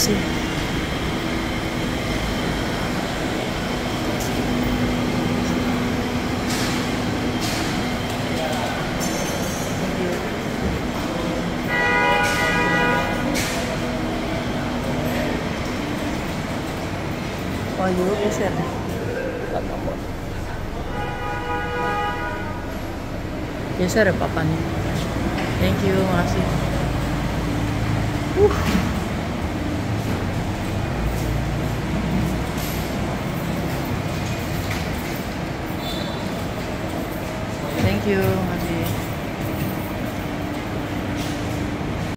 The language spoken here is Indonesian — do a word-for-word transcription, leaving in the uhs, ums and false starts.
makasih. Oh, juga geser. Geser ya papannya. Thank you, makasih. Uh.